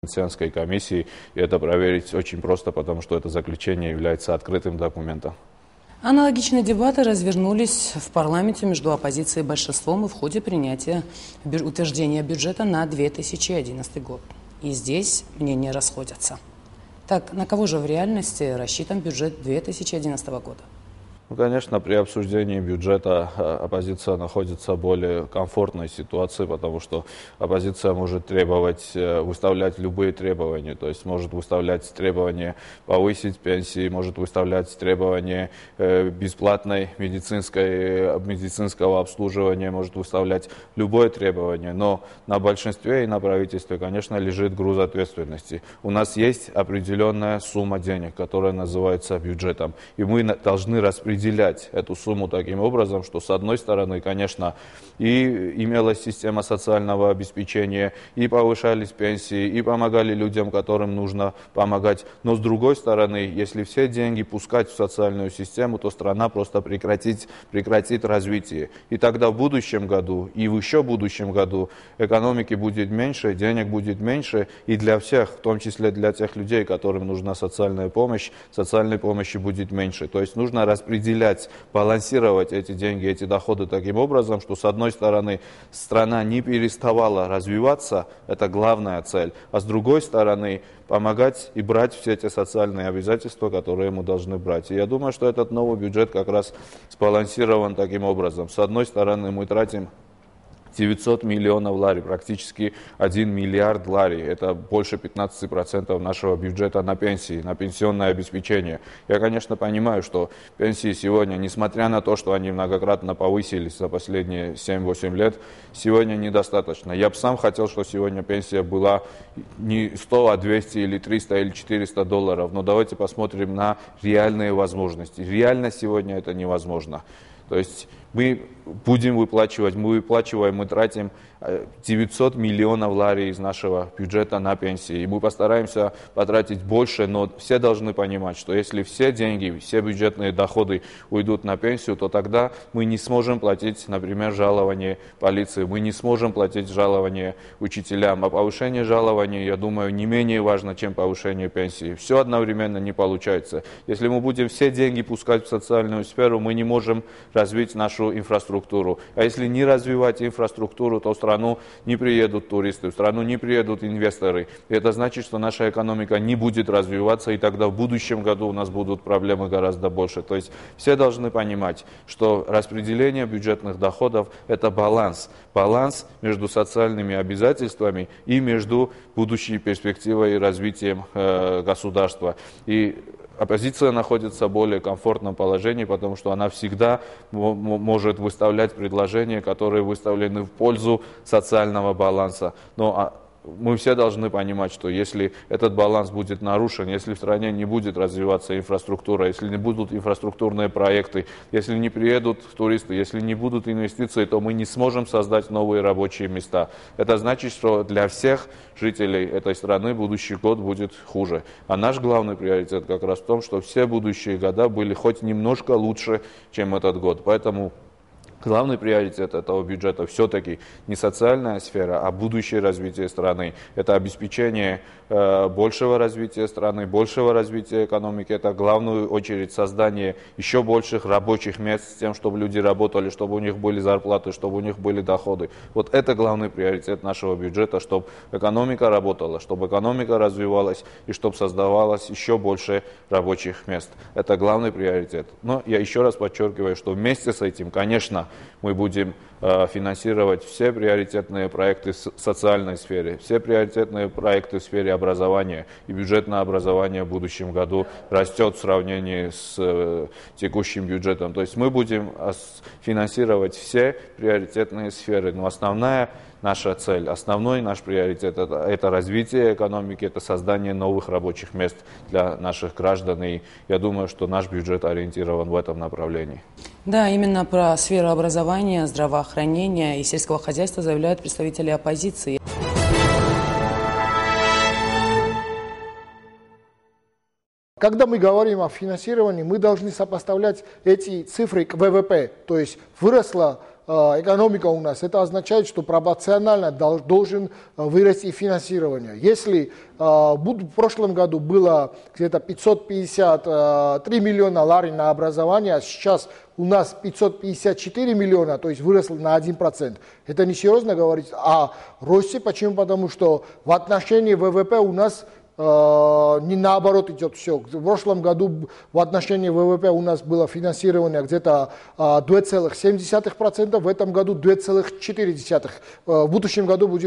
Венецианской комиссии. И это проверить очень просто, потому что это заключение является открытым документом. Аналогичные дебаты развернулись в парламенте между оппозицией и большинством и в ходе принятия утверждения бюджета на 2011 год. И здесь мнения расходятся. Так, на кого же в реальности рассчитан бюджет 2011 года? Ну, конечно, при обсуждении бюджета оппозиция находится в более комфортной ситуации, потому что оппозиция может требовать, выставлять любые требования, то есть может выставлять требования повысить пенсии, может выставлять требования бесплатной медицинского обслуживания, может выставлять любое требование, но на большинстве и на правительстве, конечно, лежит груз ответственности. У нас есть определенная сумма денег, которая называется бюджетом, и мы должны распределять эту сумму таким образом, что с одной стороны, конечно, и имелась система социального обеспечения, и повышались пенсии, и помогали людям, которым нужно помогать. Но с другой стороны, если все деньги пускать в социальную систему, то страна просто прекратит развитие. И тогда в будущем году и в еще будущем году экономики будет меньше, денег будет меньше, и для всех, в том числе для тех людей, которым нужна социальная помощь, социальной помощи будет меньше. То есть нужно распределять, балансировать эти деньги, эти доходы таким образом, что с одной стороны страна не переставала развиваться, это главная цель, а с другой стороны помогать и брать все эти социальные обязательства, которые мы должны брать. И я думаю, что этот новый бюджет как раз сбалансирован таким образом. С одной стороны мы тратим 900 миллионов лари, практически 1 миллиард лари. Это больше 15% нашего бюджета на пенсии, на пенсионное обеспечение. Я, конечно, понимаю, что пенсии сегодня, несмотря на то, что они многократно повысились за последние 7-8 лет, сегодня недостаточно. Я бы сам хотел, чтобы сегодня пенсия была не 100, а 200 или 300 или 400 долларов. Но давайте посмотрим на реальные возможности. Реально сегодня это невозможно. То есть мы будем выплачивать, мы тратим 900 миллионов лари из нашего бюджета на пенсии. И мы постараемся потратить больше, но все должны понимать, что если все деньги, все бюджетные доходы уйдут на пенсию, то тогда мы не сможем платить, например, жалование полиции, мы не сможем платить жалование учителям. А повышение жалования, я думаю, не менее важно, чем повышение пенсии. Все одновременно не получается. Если мы будем все деньги пускать в социальную сферу, мы не можем развить нашу инфраструктуру. А если не развивать инфраструктуру, то в страну не приедут туристы, в страну не приедут инвесторы. И это значит, что наша экономика не будет развиваться, и тогда в будущем году у нас будут проблемы гораздо больше. То есть все должны понимать, что распределение бюджетных доходов – это баланс. Баланс между социальными обязательствами и между будущей перспективой и развитием государства. И оппозиция находится в более комфортном положении, потому что она всегда может выставлять предложения, которые выставлены в пользу социального баланса. Но мы все должны понимать, что если этот баланс будет нарушен, если в стране не будет развиваться инфраструктура, если не будут инфраструктурные проекты, если не приедут туристы, если не будут инвестиции, то мы не сможем создать новые рабочие места. Это значит, что для всех жителей этой страны будущий год будет хуже. А наш главный приоритет как раз в том, что все будущие года были хоть немножко лучше, чем этот год. Поэтому главный приоритет этого бюджета все-таки не социальная сфера, а будущее развитие страны. Это обеспечение большего развития страны, большего развития экономики. Это в главную очередь создание еще больших рабочих мест с тем, чтобы люди работали, чтобы у них были зарплаты, чтобы у них были доходы. Вот это главный приоритет нашего бюджета, чтобы экономика работала, чтобы экономика развивалась и чтобы создавалось еще больше рабочих мест. Это главный приоритет. Но я еще раз подчеркиваю, что вместе с этим, конечно, мы будем финансировать все приоритетные проекты в социальной сфере, все приоритетные проекты в сфере образования. И бюджет на образование в будущем году растет в сравнении с текущим бюджетом. То есть мы будем финансировать все приоритетные сферы. Но основная наша цель, основной наш приоритет – это развитие экономики, это создание новых рабочих мест для наших граждан. И я думаю, что наш бюджет ориентирован в этом направлении. Да, именно про сферу образования, здравоохранения и сельского хозяйства заявляют представители оппозиции. Когда мы говорим о финансировании, мы должны сопоставлять эти цифры к ВВП. То есть выросло экономика у нас, это означает, что пропорционально должен вырасти финансирование. Если в прошлом году было где-то 553 миллиона лари на образование, а сейчас у нас 554 миллиона, то есть выросло на 1%. Это несерьезно говорить о росте. Почему? Потому что в отношении ВВП у нас не наоборот идет все. В прошлом году в отношении ВВП у нас было финансирование где-то 2,7%, в этом году 2,4%, в будущем году будет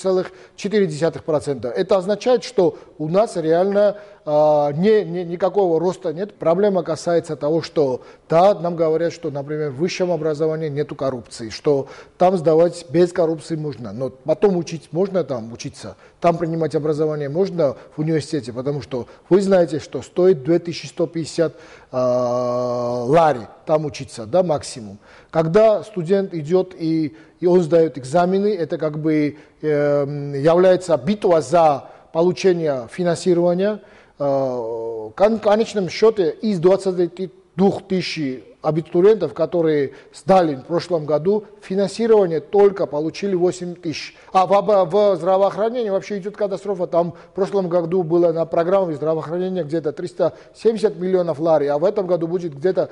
2,4%. Это означает, что у нас реально никакого роста нет. Проблема касается того, что да, нам говорят, что, например, в высшем образовании нету коррупции, что там сдавать без коррупции можно, но потом учить можно там учиться, там принимать образование можно в университете, потому что вы знаете, что стоит 2150 лари там учиться, да, максимум. Когда студент идет и он сдает экзамены, это как бы является битва за получение финансирования. В конечном счете из 22 тысяч абитуриентов, которые сдали в прошлом году, финансирование только получили 8 тысяч. А в здравоохранении вообще идет катастрофа. Там в прошлом году было на программе здравоохранения где-то 370 миллионов лари, а в этом году будет где-то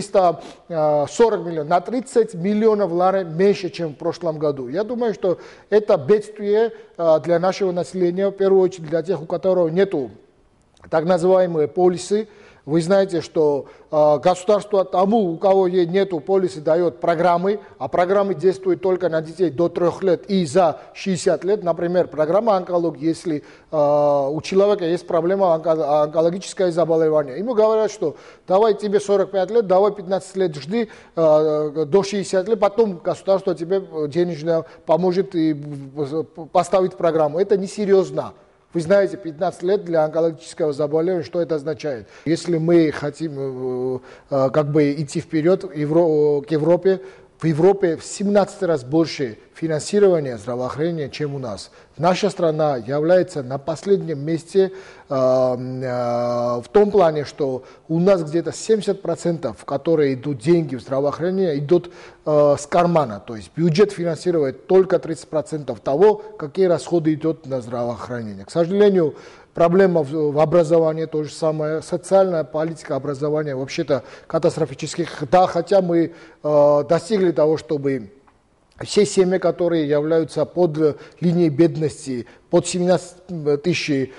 340 миллионов. На 30 миллионов лари меньше, чем в прошлом году. Я думаю, что это бедствие для нашего населения, в первую очередь для тех, у которых нету так называемые полисы. Вы знаете, что государство тому, у кого нету полиса, дает программы, а программы действуют только на детей до 3 лет и за 60 лет. Например, программа онкологии, если у человека есть проблема онкологическое заболевание. Ему говорят, что давай тебе 45 лет, давай 15 лет жди до 60 лет, потом государство тебе денежно поможет и поставить программу. Это несерьезно. Вы знаете, 15 лет для онкологического заболевания, что это означает? Если мы хотим как бы идти вперед к Европе, в Европе в 17 раз больше финансирования здравоохранения, чем у нас. Наша страна является на последнем месте в том плане, что у нас где-то 70%, которые идут деньги в здравоохранение, идут с кармана. То есть бюджет финансирует только 30% того, какие расходы идут на здравоохранение. К сожалению, проблема в образовании то же самое. Социальная политика образования вообще-то катастрофических. Да, хотя мы достигли того, чтобы все семьи, которые являются под линией бедности, под 70 тысяч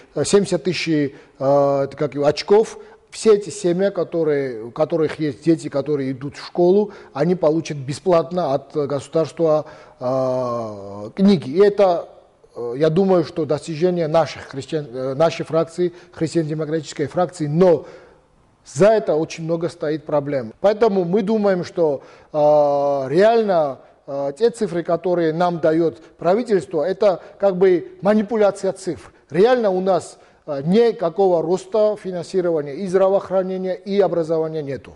очков, все эти семьи, у которых есть дети, которые идут в школу, они получат бесплатно от государства книги. И это, я думаю, что достижение нашей фракции, христиан-демократической фракции, но за это очень много стоит проблем. Поэтому мы думаем, что реально те цифры, которые нам дает правительство, это как бы манипуляция цифр. Реально у нас никакого роста финансирования и здравоохранения, и образования нету.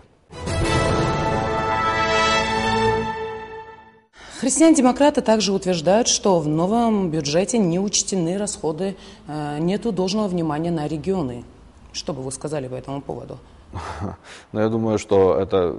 Христиане-демократы также утверждают, что в новом бюджете не учтены расходы, нету должного внимания на регионы. Что бы вы сказали по этому поводу? Но я думаю, что это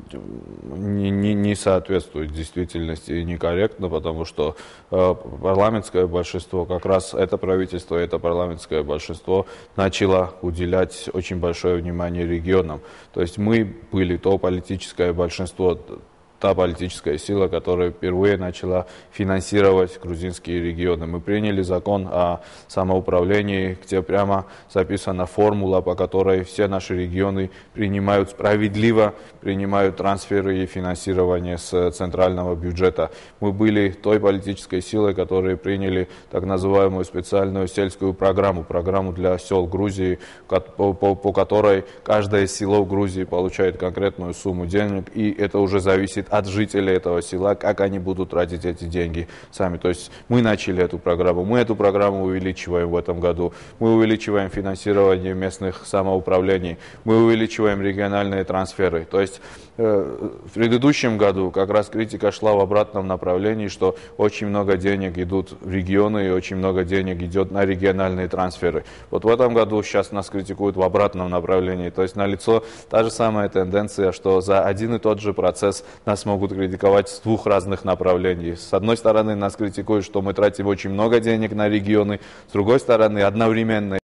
не соответствует действительности и некорректно, потому что парламентское большинство, как раз это правительство, это парламентское большинство начало уделять очень большое внимание регионам. То есть мы были то политическое большинство, та политическая сила, которая впервые начала финансировать грузинские регионы. Мы приняли закон о самоуправлении, где прямо записана формула, по которой все наши регионы справедливо принимают трансферы и финансирование с центрального бюджета. Мы были той политической силой, которая приняли так называемую специальную сельскую программу для сел Грузии, по которой каждое село в Грузии получает конкретную сумму денег, и это уже зависит от жителей этого села, как они будут тратить эти деньги сами. То есть мы начали эту программу, мы эту программу увеличиваем в этом году, мы увеличиваем финансирование местных самоуправлений, мы увеличиваем региональные трансферы. То есть в предыдущем году как раз критика шла в обратном направлении, что очень много денег идут в регионы и очень много денег идет на региональные трансферы. Вот в этом году сейчас нас критикуют в обратном направлении. То есть налицо та же самая тенденция, что за один и тот же процесс нас нас могут критиковать с двух разных направлений. С одной стороны, нас критикуют, что мы тратим очень много денег на регионы, с другой стороны, одновременно